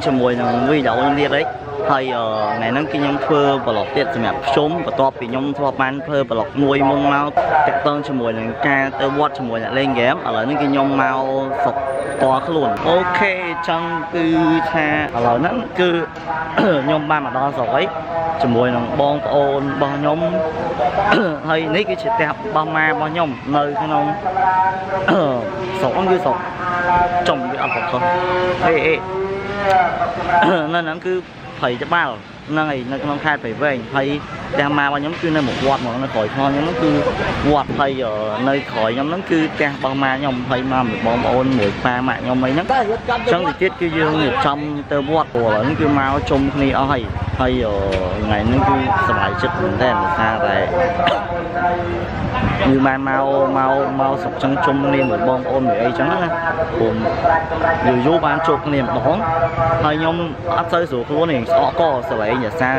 cho mùi là vi đậu như đấy hay ngày nắng kia nhom phơ và lọt tiết mẹ trốn và to bị nhom thua ban phơ và lọt nuôi mông mau tẹt tơn cho mùi là ca tơ vót cho mùi là lên ghém ở lại những cái nhom mau sọc to khá luôn ok trong cứ tha ở lại nó cứ nhom ban mà đo giỏi cho mùi là bon ôn bao nhom hay nấy cái chuyện đẹp bao ma bao nhom nơi cái nông sọc như sọc trồng cái ăn sọc không ê nên nó cứ thầy cho bao này nó khai phải về thầy đang mà nhóm cứ nên một quạt mà nó khỏi thôi nhóm nó cứ quạt thầy ở nơi khỏi nhóm nó cứ càng bao ma nhóm thầy mà một bom ôn một pha mạng nhóm mấy nó chẳng thì tiết cứ dương 100 tơ quạt của nó cứ mau chung đi ở thầy ở ngày nó cứ sải chất đèn xa về như mà mau sọc trắng chung nên một bom ôn một ấy trắng á cùng dù vô ban chụp niềm đón thầy nhóm áp tới số khu này họ có sải nhà xa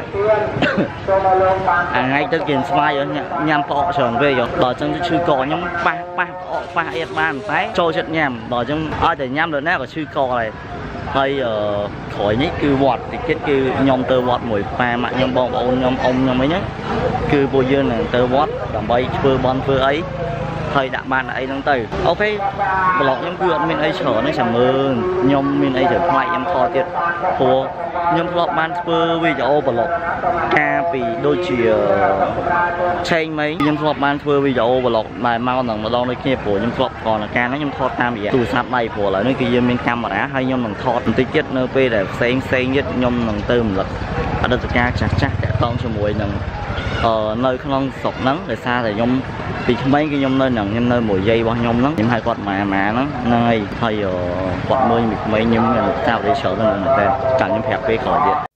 ngay tới kiện smile ở nhằm họ tròn về rồi đòi chân chư cò nhóm ba ít ban thấy cho chất nhằm đòi chân ai để nhằm được nè của chư cò này hay khỏi nhích cứ vọt thì kết cứ nhom tơ vọt mùi pha mạng nhom bom ôn nhom ông nhom ấy nhá cứ vô dương là tơ vọt đồng bay phơ bon phơ ấy thầy đã ban ấy đang từ ok blog nhom cứ mình ấy chở nó chẳng mơ nhom mình ấy chở lại em kho tiệt của nhom blog ban phơ video blog ca vì đôi chìa chain mấy nhom blog ban phơ video blog mà mau lần mà đo nơi kia của nhom blog còn là ca nó nhom kho tam gì tủ sạp này của lại nơi kia mình camera hay nhom lần kho tí chết nơi p để xem nhất nhom lần tư một lần ở đây ca chắc để con cho mùi lần nơi không sọc nắng để xa thì nhom vì mấy cái nhom nơi nặng nhom nơi mùi dây bao nhom nắng những hai quạt mà nó nơi hay quạt nuôi mấy nhom sao để sợ nó người ta cần nhom hẹp cái khỏi vậy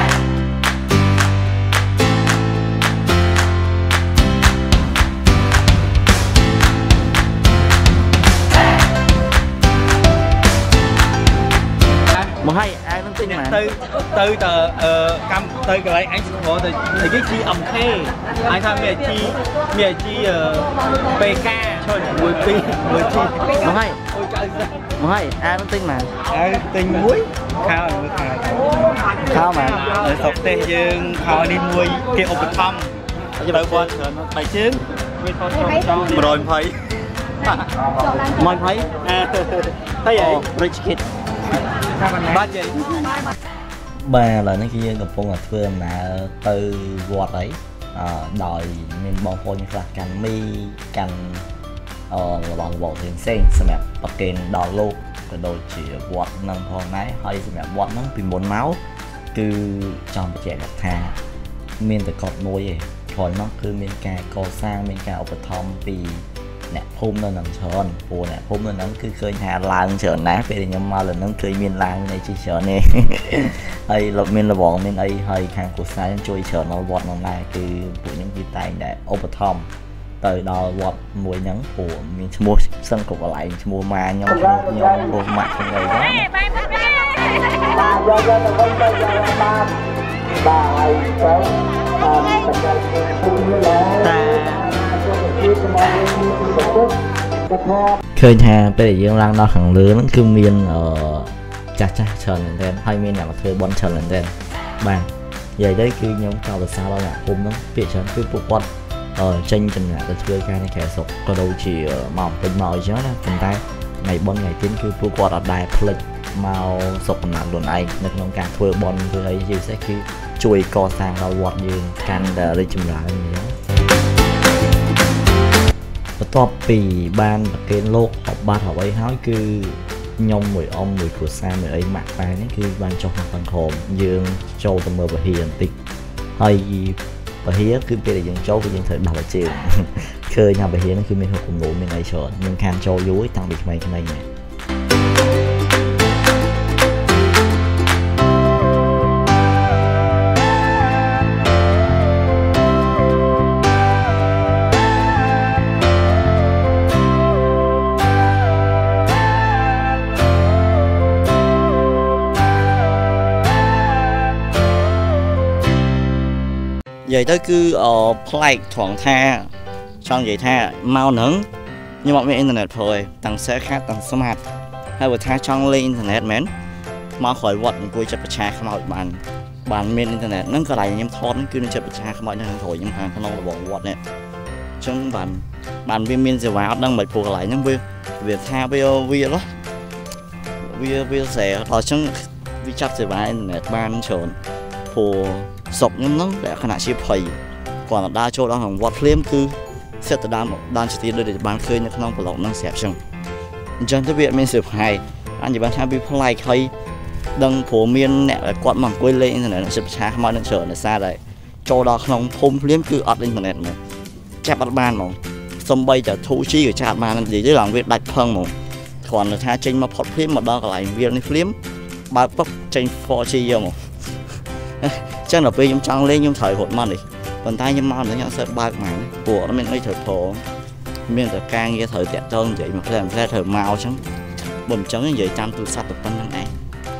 một hay ai nó tin mà từ cam từ cái này anh có từ cái chi ẩm thê anh tham mẹ chi PK thôi mùi chi một hay ai nó tin mà ai tin muối khao mà ở sọc tê dương khao đi muối kia ốp thăm từ quan bài chiến rồi thấy mày thấy thấy vậy rich kid ba là nó kia gặp phong là phơi là từ quạt ấy đòi mình bong phôi như là cành mi cành bọn bộ thường xuyên xem mẹ bậc kền đòi luôn cái đôi chỉ quạt nâng phong nấy hay xem mẹ quạt nó vì muốn máu cứ trong trẻ đặt thà miền từ cọt nuôi vậy thôi nó cứ miền cà co sang miền cà ở thom vì nè phun lên nằm sờn phun nè phun lên nó cứ khơi hà lan sờn nát về thì nhưng mà là nó khơi miền lan này chỉ sờn nè hay là miền là bọn miền ấy hay hàng của sai nó chui sờn nó vọt nó này cứ của những cái tay để overtom từ đó vọt mùi nhẫn của miền mua sân cục lại mua ma nhau mua mặt trong người đó khơi nhà bây giờ dương đang đo hàng lứa nó cứ miên ở chặt trần lên hay miên là thuê bon trần lên bàn vậy đấy cứ nhóm cao từ xa đó là hôm nó bị trần cứ phục quật tranh trần nhà thuê cái này kẻ sụp có đâu chỉ màu bên màu chứ là phần tay ngày bon ngày tiến cứ phục quật ở đài plek màu sụp nặng đồn này nên nó càng thuê bon thuê ấy gì sẽ cứ chui co sangเราวอดยืนกันได้จุ่มหลายอย่างนี้ต่อปีบ้านเกณฑ์โลกออกบ้านออกไว้ห้อยคือnhom mùi ông mùi của xa mùi ấy mặc bài nàyคือบ้านtrong phần hồn dương châu tầm mơ và hiền tịch hay và hiến cứ bây giờ dương châu thì dương thời bảo là chiều khơi nhà bà hiến nó cứ mình học cùng ngủ mình ấy sợ nhưng khan châu dối tăng bị mày cái này nè vậy tới cứ play thoảng tha trong vậy tha mau nướng nhưng mà internet thôi tăng sẽ khác tăng smart hay vừa tha trong lên internet mến មកក្រោយវត្តអង្គុយចិត្តប្រឆាខ្មោចបានមានអ៊ីនធឺណិតហ្នឹងក៏ដៃខ្ញុំថតហ្នឹងគឺនឹងចិត្តប្រឆាខ្មោចនៅខាងក្រោយខ្ញុំខាងក្នុងរបងវត្តនេះអញ្ចឹងបានវាមានសេវាអត់ដឹងមិនព្រោះកន្លែងហ្នឹងវាថាវាស្រែដល់អញ្ចឹងវាចាប់សេវាអ៊ីនធឺណិតបានច្រើនព្រោះស្រុកខ្ញុំហ្នឹងលក្ខណៈជាភ័យគាត់ទៅដើរចូលដល់ក្នុងវត្តភ្លាមគឺសិតទៅដើរជាទីដូចដែលបានឃើញនៅក្នុងប្លុកហ្នឹងស្រាប់ចឹងអញ្ចឹងទៅវាអត់មានសេវាអញនិយាយបានថាវាប្លែកហើយដឹងព្រោះមានអ្នកគាត់មកអង្គុយលេងអ៊ីនធឺណិតសិតប្រឆាខ្មោចនឹងច្រើនដោយសារតែចូលដល់ក្នុងភូមិភ្លាមគឺអត់អ៊ីនធឺណិតហ្មងចាប់អត់បានហ្មងសំបីតែ 2G ក៏ចាប់បាននិយាយទៅឡើងវាដាច់ផឹងហ្មងគ្រាន់តែថាចេញមកផុតភ្លាមមកដល់កន្លែងវាលនេះភ្លាមបើកពុកចេញ 4G យកមកចឹងដល់ពេលខ្ញុំចង់លេងខ្ញុំត្រូវរត់មកនេះប៉ុន្តែខ្ញុំមកនេះខ្ញុំសើបើកមកព្រោះអត់មានអីត្រូវប្រមានតែការងារត្រូវតាក់ទងនិយាយមកផ្លែត្រូវមកអញ្ចឹងបើមិនចឹងនិយាយតាមទូរស័ព្ទទៅប៉ុណ្្នឹងឯង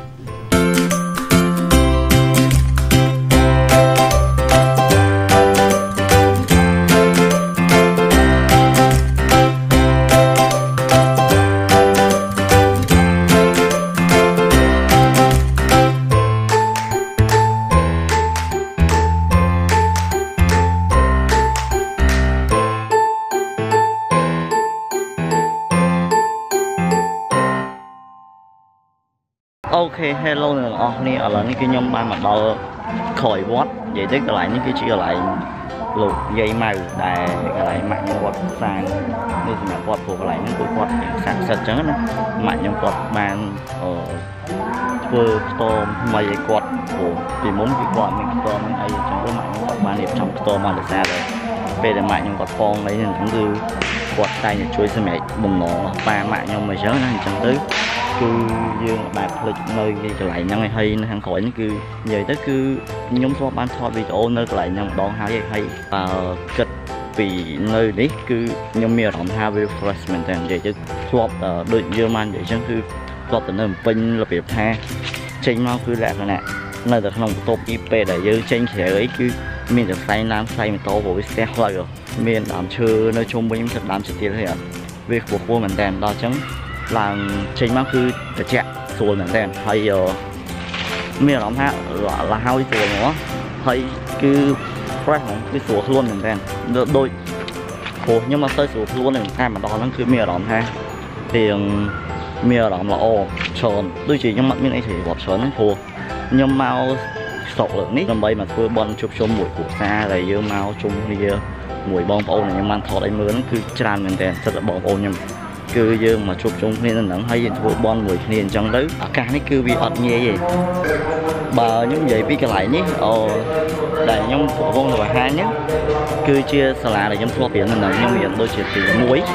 អូខេ hello អ្នកទាំងអស់គ្នាឥឡូវនេះគឺខ្ញុំបានមកដល់ក្រោយវត្តនិយាយទៅកន្លែងនេះគឺជាកន្លែងលោកយាយម៉ៅដែលកន្លែងម៉ាក់ខ្ញុំគាត់សាងនេះសម្រាប់គាត់ព្រោះកន្លែងហ្នឹងគឺគាត់ស័ក្តិសិទ្ធិអញ្ចឹងណាម៉ាក់ខ្ញុំគាត់បានធ្វើខ្ទមថ្មីឲ្យគាត់ព្រោះពីមុនគឺគាត់មានខ្ទមអីអញ្ចឹងទៅម៉ាក់ខ្ញុំគាត់បានរៀបចំខ្ទមមកដោយសារតែពេលដែលម៉ាក់ខ្ញុំគាត់ផងអីហ្នឹងគឺគាត់តែងតែជួយសម្រាប់បំណងរបស់ប៉ាម៉ាក់ខ្ញុំអញ្ចឹងណាអញ្ចឹងទៅគឺយើងបានផ្លេចនៅកន្លែងហ្នឹងហើយនៅខាងក្រោយនេះគឺនិយាយទៅគឺខ្ញុំធ្លាប់បានថតវីដេអូនៅកន្លែងហ្នឹងម្ដងហើយបើគិតពីនៅនេះគឺខ្ញុំមានអារម្មណ៍ថាវា fresh មែនតើនិយាយទៅធ្លាប់ដូចយើងបាននិយាយអញ្ចឹងគឺធ្លាប់ទៅនៅពេញរបៀបថាចេញមកគឺលក្ខណៈនៅតែក្នុងបន្ទប់ពីពេលដែលយើងចេញក្រៅអីគឺមានតែផ្សែងឡានផ្សែងម៉ូតូព្រោះវាស្ទះផ្លូវមានដើមឈើនៅជុំវិញទឹកដើមឈើទៀតហើយវាខ្ពស់មែនតើដល់អញ្ចឹងឡើងចេញមកគឺត្រជាក់ស្រួលមែនតើហើយមានអារម្មណ៍ថាលះហើយស្រួលហ្មងហើយគឺ fresh ហ្មងគឺស្រួលខ្លួនមែនតើដូចព្រោះខ្ញុំមកទៅស្រួលខ្លួនតែម្ដងហ្នឹងគឺមានអារម្មណ៍ថាទាំងមានអារម្មណ៍ល្អច្រើនដូចជាខ្ញុំអត់មានអីស្រីវត្តច្រើនហ្នឹងព្រោះខ្ញុំមកស្រុកលើកនេះដើម្បីមកធ្វើបន់ជួបជុំមួយគ្រួសារដែលយើងមកជុំគ្នាមួយបងប្អូនខ្ញុំបានថតឲ្យមើលហ្នឹងគឺច្រើនមែនតើសិតតែបងប្អូនខ្ញុំគឺយើងមកជួបជុំគ្នានៅហ្នឹងហើយយើងធ្វើបន់មួយគ្នាអញ្ចឹងទៅឱកាសនេះគឺវាអត់ងាយទេបើខ្ញុំនិយាយពីកន្លែងនេះដែលខ្ញុំប្រវងទៅបង្ហាញហ្នឹងគឺជាសាលាដែលខ្ញុំធ្លាប់រៀននៅហ្នឹងខ្ញុំរៀនដូចជាទី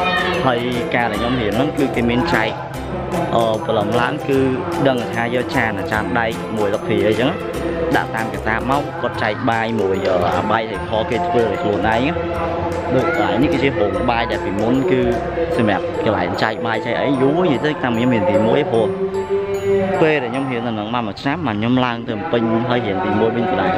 1ហើយការដែលខ្ញុំរៀនហ្នឹងគឺគេមានចែកប្រឡំឡើងគឺដឹងថាយកចានអាចារ្យដៃមួយលក្ខីអីចឹងដាក់តាមកតាបមកគាត់ចែកបាយមួយអាបាយឲ្យខគេធ្វើឲ្យខ្លួនឯងដូចកន្លែងនេះគឺជារោងបាយដែលពីមុនគឺសម្រាប់កន្លែងចែកបាយចែកអីយូរនិយាយទៅតាមខ្ញុំមានទី1ព្រោះពេលដែលខ្ញុំរៀននៅនឹងមកមួយឆ្នាំមកខ្ញុំឡើងទៅពេញហើយរៀនទី1វិញទៅដែរ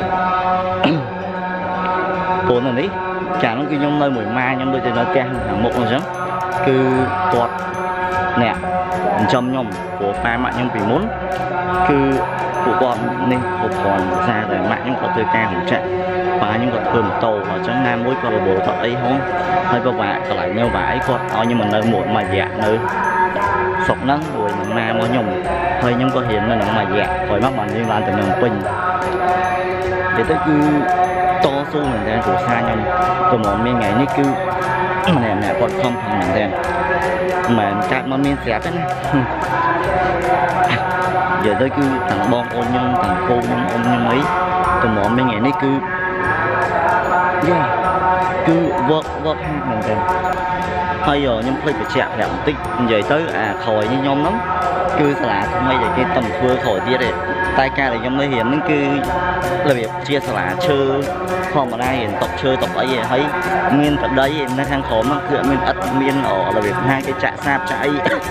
ព្រោះនៅនេះចាហ្នឹងគឺខ្ញុំនៅមួយម៉ាខ្ញុំដូចទៅនៅផ្ទះខាងមុខអញ្ចឹងគឺគាត់អ្នកចិញ្ចឹមខ្ញុំព្រោះប៉ាម៉ាក់ខ្ញុំពីមុនគឺពួកគាត់នេះគ្រប់គ្រាន់សារតែម៉ាក់ខ្ញុំគាត់ធ្វើការរំចាក់ប៉ាខ្ញុំគាត់ធ្វើម៉ូតូអញ្ចឹងណាមួយគាត់របបគាត់អីហងហើយពិបាកកន្លែងខ្ញុំបាក់អីគាត់ឲ្យខ្ញុំមកនៅមួយរយៈនៅស្រុកហ្នឹងមួយនឹងណាមកខ្ញុំហើយខ្ញុំក៏រៀននៅនឹងមួយរយៈក្រោយមកបានយើងឡើងទៅនៅពេញនិយាយទៅគឺតស៊ូមែនតើគ្រួសារខ្ញុំក៏មកមានថ្ងៃនេះគឺម្នាក់គាត់ខំប្រឹងមែនតើមិនកាត់មកមានស្រាប់ទេណានិយាយទៅគឺទាំងបងប្អូនខ្ញុំទាំងពូខ្ញុំអ៊ំខ្ញុំអីក៏មកមានថ្ងៃនេះគឺគឺ work hard មែនតើហើយខ្ញុំភ្លេចបញ្ជាក់ប្រាប់បន្តិចនិយាយទៅអាក្រោយនេះខ្ញុំហ្នឹងគឺសាលាថ្មីដែលគេតំធ្វើក្រោយទៀតទេតែការដែលខ្ញុំនៅរៀនហ្នឹងគឺរបៀបជាសាលាឈើធម្មតារៀនតុកឈើតុកអីហើយមានបដីនៅខាងក្រោមហ្នឹងគឺអត់មានឥតមានរបៀបថាគេចាក់សាបចាក់អី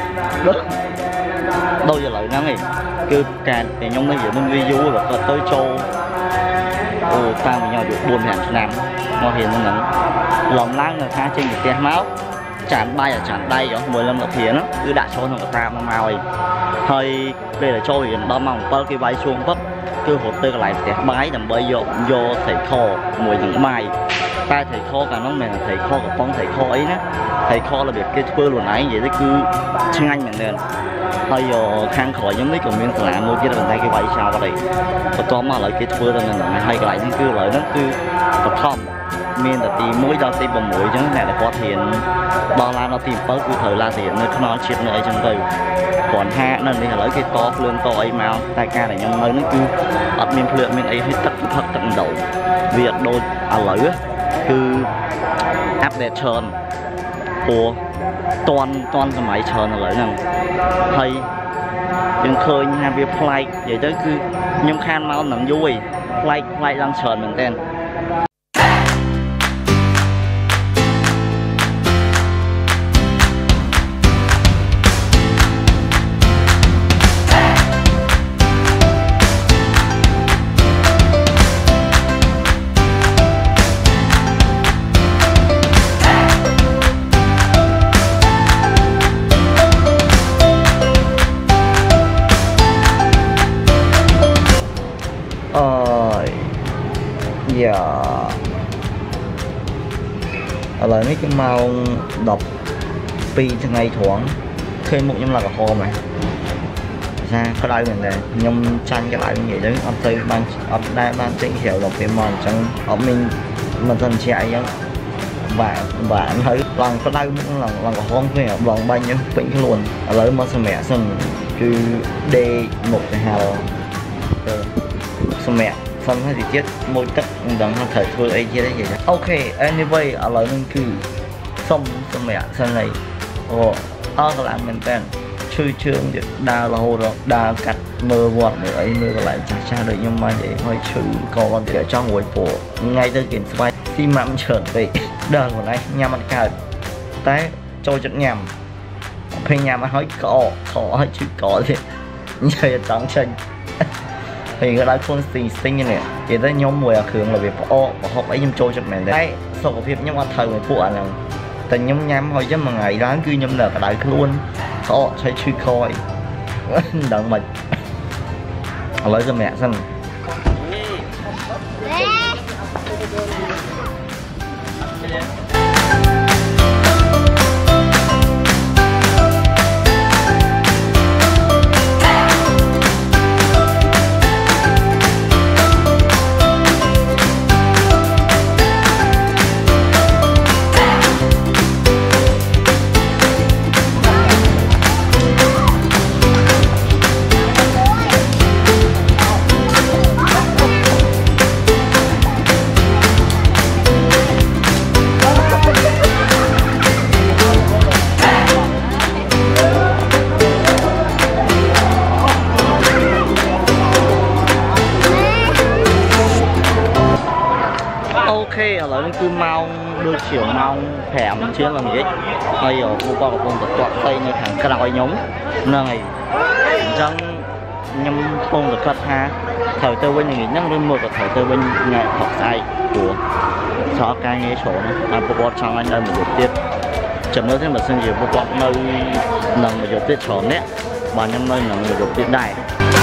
ដូចឥឡូវហ្នឹងឯងគឺការដែលខ្ញុំនៅរៀននឹងវាយូរក៏គាត់ទៅចូលតាមខ្ញុំអាយុ 4-5 ឆ្នាំមករៀនហ្នឹងឡំឡើងនៅថាចេញពីផ្ទះមកចានបាយអាចានដៃមួយលំកាភៀនគឺដាក់ចូលក្នុងកតាមកឯង hơi đây là cho hiện đó mong bao cái bay xuống vấp cứ hột tư lại sẽ bái làm bây giờ vô thầy kho mùi những bài ta thầy kho cả nó này là thầy kho của con thầy kho ấy nhá thầy kho là việc cái bơ luôn ấy vậy đó cứ chương anh mình lên bây giờ khang khỏi giống mấy của miền là mua kia là tay cái bay sao vào đây và có mà lại cái bơ là hay cái lại những cứ lại nó cứ tập không miền là tìm mũi cho tìm bằng mũi chứ này là có tiền bao la nó tìm tới cứ thời là tiền nơi nó chết nơi trong từ còn hạ nên đi lấy cái to lương to ấy màu tay ca này nhưng nơi nó cứ ở miền lượn miền ấy hết tất thật tận đầu việc đôi lấy cứ update trơn của toànสมัย trơn là lấy rằng hay đừng khơi nhà việc flight vậy tới cứ nhung khan máu nằm vui flight đang trơn mình tên lại mấy cái màu đọc pi cho ngày thoáng khi một nhóm là cả hồ mà ra có đây mình này nhom tranh cái lại như vậy đấy ông tây ban chính hiểu đọc cái mòn trong ở mình thân chạy nhá và anh thấy lần có đây cũng lần cả hôm khi ở vòng bay nhá bệnh cái luôn lấy mà sao mẹ xong cứ D1 2 sao mẹ phân hay gì chết môi tất đằng không thể thôi ấy chứ đấy vậy đó. Ok anyway ở lại mình cứ xong mẹ sang này cái làm mình tên chơi trường được đa là hồ đó đa cắt mơ vọt để ấy mơ lại cha được nhưng mà vậy hơi chữ còn để cho ngồi bộ ngay tới kiện spy khi mà mình trở về đời của này nhà mặt cả té cho chất nhầm phải nhà mà nói có hơi chữ có thì chơi trắng xanh thì cái đó con xinh như này thì tới nhóm mùi thường là việc họ ấy nhâm trôi cho mình đấy sau cái việc nhóm ăn thời người phụ này tình nhóm nhắm thôi chứ mà ngày đó cứ nhóm là cái đại luôn họ sẽ truy coi đặng mình lấy cho mẹ xem ở lại cứ mau đưa chiều mau thèm chứ làm gì bây giờ cô con tập chọn tay như thằng cái nào nhóm này dân nhâm phong được thật ha thời tư bên người nhắc lên một thời tư bên nghệ học sai của cho cái nghe số này cô con trong anh đây một điều tiết chấm nữa thế mà xin gì cô con nơi nằm một điều tiết tròn đấy bà nhâm nơi nằm một điều tiết đại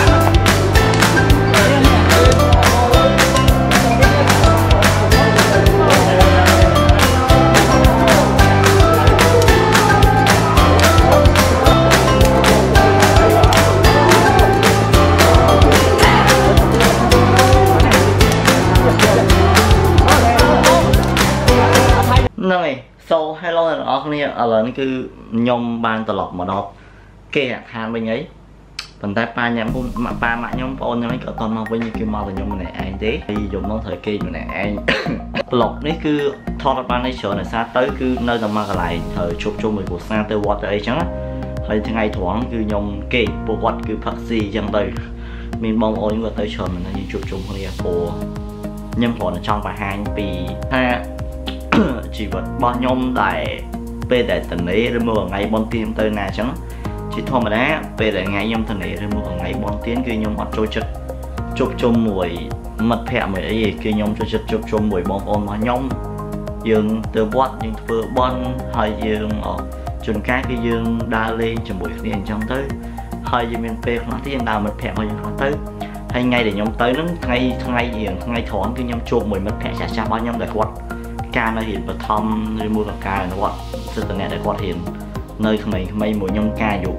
này so hello là ở này ở lần cứ nhom ban tờ lọc mà đó kê hàng bên ấy phần tay ba nhắm mà ba mẹ nhóm ôn nhóm cỡ con nó với như kiểu màu là nhóm này anh thế thì dùng nó thời kỳ này anh lọc đấy cứ thọ ban này chờ này xa tới cứ nơi tầm mà lại thời chụp chung người của sang tới water ấy chẳng hay thứ ngày thoáng cứ nhom kê bộ quạt cứ phát gì chẳng tới mình mong ôn người tới chờ mình là như chụp chung này của nhân phổ là trong và hai vì ha chỉ vật bao nhôm đại về đại tình ấy rồi mua ngày bon tiền tới nào chẳng chỉ thôi mà đá về đại ngày nhôm tình ấy rồi mua ngày bon tiền kia nhôm hoạt trôi chất chụp chung mùi mật phẹ mùi ấy gì kia nhôm trôi chất chụp chung mùi bom ôn mà nhôm dương từ bọt nhưng vừa bon hay dương ở chuẩn cái cái dương đa lên cho mùi liền trong tới ហើយយើងមានពេលខ្លះទៀតដើរមិត្តភក្តិរបស់យើងខ្លះទៅហើយថ្ងៃដែលខ្ញុំទៅហ្នឹងថ្ងៃត្រង់គឺខ្ញុំជួបមួយមិត្តភក្តិចាស់ៗរបស់ខ្ញុំដែលគាត់ការនៅរៀនបឋមឬមួយក៏ការនៅវត្តសិទ្ធិអ្នកដែលគាត់រៀននៅក្មេងៗមួយខ្ញុំការអាយុ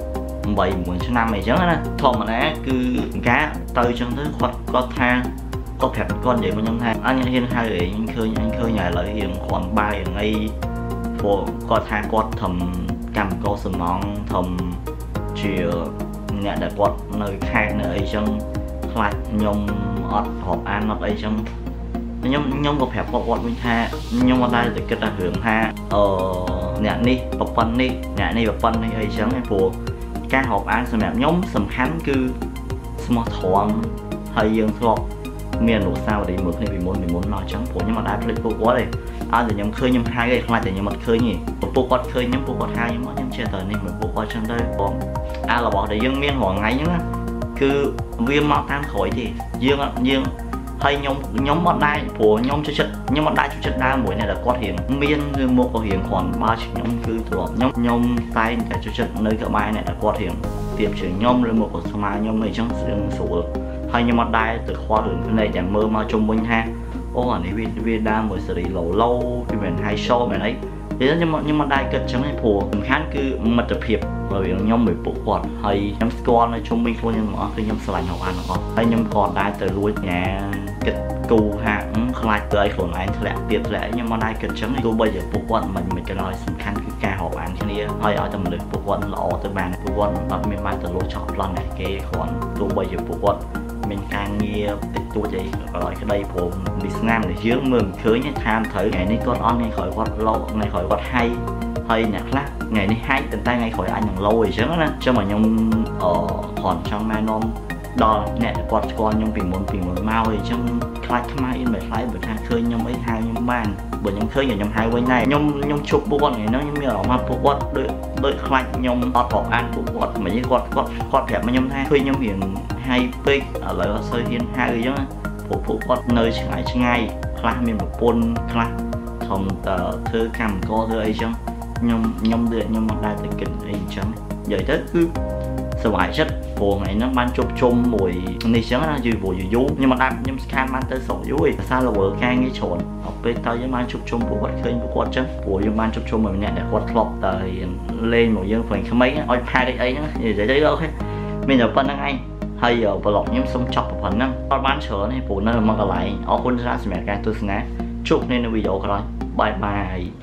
8 ឆ្នាំអីចឹងណាធម្មតាគឺការទៅចឹងទៅគាត់ថាគាត់ប្រាប់គាត់និយាយមកខ្ញុំថាអញហ៊ានហៅអីឃើញឥឡូវរៀងគ្រាន់បាយអីព្រោះគាត់ថាគាត់ធំកម្មករសំណងធំជាអ្នកដែលគាត់នៅខេត្តនៅអីចឹងខ្លាចខ្ញុំអត់រាប់អានអត់អីចឹងខ្ញុំក៏ប្រាប់គាត់វិញថាខ្ញុំអត់ដែលទៅគិតថារឿងថាអ្នកនេះប្រព័ន្ធនេះអ្នកនេះប្រព័ន្ធនេះអីចឹងព្រោះការរាប់អានសម្រាប់ខ្ញុំសំខាន់គឺស្មោះត្រង់ហើយយើងធ្លាប់មានអនុស្សាវរីយ៍មើលគ្នាពីមុនមកអញ្ចឹងព្រោះខ្ញុំអត់ដែលភ្លេចពួកគាត់ទេឲ្យតែខ្ញុំឃើញខ្ញុំហៅឯខ្លាចតែខ្ញុំអត់ឃើញទេពួកគាត់ឃើញខ្ញុំពួកគាត់ហៅខ្ញុំចេះតែនេះមកពួកគាត់អញ្ចឹងទៅបងរបស់ដែលយើងមានរាល់ថ្ងៃហ្នឹងណាគឺវាមកតាមក្រោយទេយើងហើយខ្ញុំអត់ដែរព្រោះខ្ញុំចូលចិត្តខ្ញុំអត់ដែរចូលចិត្តដើរមួយអ្នកដែលគាត់រៀងមានឬមកក៏រៀងគ្រាន់បើខ្ញុំគឺទ្រពខ្ញុំតែងតែចូលចិត្តនៅក្បែរអ្នកដែលគាត់រៀងទៀបជាងខ្ញុំឬមកក៏ស្មើខ្ញុំអីចឹងស្រួលហើយខ្ញុំអត់ដែរទៅខ្វល់រឿងភ្នែកតែមើលមកជុំវិញថាអូអានេះវាដើរមួយសេរីឡូវាមិន high show មែនអីខ្ញុំអត់ដែរគិតចឹងទេព្រោះសំខាន់គឺមិត្តភាពរវាងខ្ញុំមួយពួកគាត់ហើយខ្ញុំស្គាល់នៅជុំវិញខ្លួនខ្ញុំទាំងអស់គឺខ្ញុំស្រឡាញ់ហៅអានទាំងអស់ហើយខ្ញុំក៏ដែរទៅលួចញ៉ាគិតគូហាខ្លាចទៅឲ្យខ្លួនឯងធ្លាក់ទៀតធ្លាក់ខ្ញុំអត់ដែរគិតចឹងទោះបីជាពួកគាត់មិនក៏ដោយសំខាន់គឺការហៅអានគ្នាហើយឲ្យតែមនុស្សពួកគាត់ល្អទៅបានពួកគាត់អត់មានបានទៅលួចឆក់ប្លន់តែគេគ្រាន់ទោះបីជាពួកគាត់មានការងារតិចតួចអីក៏ដោយក្តីព្រមវាស្នាមដែលយើងមើលមិនឃើញថាត្រូវថ្ងៃនេះគាត់អន់ថ្ងៃក្រោយគាត់ឡូថ្ងៃក្រោយគាត់ហៃហើយអ្នកខ្លះថ្ងៃនេះហៃតែថ្ងៃក្រោយអាចនឹងឡូអញ្ចឹងណាអញ្ចឹងមកខ្ញុំគ្រាន់ចង់ណែនាំដល់អ្នកដែលគាត់ស្គាល់ខ្ញុំពីមុនមកអញ្ចឹងខ្លាចខ្មៅអីមិនខ្លាចបើថាឃើញខ្ញុំអីហៅខ្ញុំបានបើខ្ញុំឃើញខ្ញុំហៅវិញដែរខ្ញុំជប់ពួកគាត់ថ្ងៃហ្នឹងខ្ញុំមានអារម្មណ៍ថាពួកគាត់ដូចខ្លាចខ្ញុំអត់រាប់អានពួកគាត់មិនគាត់ប្រាប់ខ្ញុំថាឃើញខ្ញុំរៀងហើយពេកឥឡូវអត់សូវហ៊ានហៅអញ្ចឹងព្រោះពួកគាត់នៅឆ្ងាយខ្លះមានប្រពន្ធខ្លះធំធ្វើកម្មករធ្វើអីចឹងខ្ញុំអត់ដែរទៅគិតអីអញ្ចឹងនិយាយទៅគឺសុខចិត្តព្រោះថ្ងៃហ្នឹងបានជប់ជុំមួយនេះចឹងណាយូរខ្ញុំអត់ដែរខ្ញុំស្ខានបានទៅស្រុកយូរឯងភាសាលវើការងារច្រើនអត់ពេលទៅយើងបានជប់ជុំពួកគាត់ឃើញពួកគាត់ចឹងព្រោះយើងបានជប់ជុំមួយម្នាក់ដែលគាត់ធ្លាប់ទៅលេងមកយើងព្រេងក្មេងឲ្យផែតអីហ្នឹងនិយាយទៅអូខេមានតែប៉ុណ្្នឹងឯងហើយប្លុកខ្ញុំសូមចប់ប៉ុណ្ណឹងអត់បានច្រើនទេព្រោះនៅមកកន្លែងអរគុណសម្រាប់ការទស្សនាជួបគ្នានៅវីដេអូក្រោយបាយ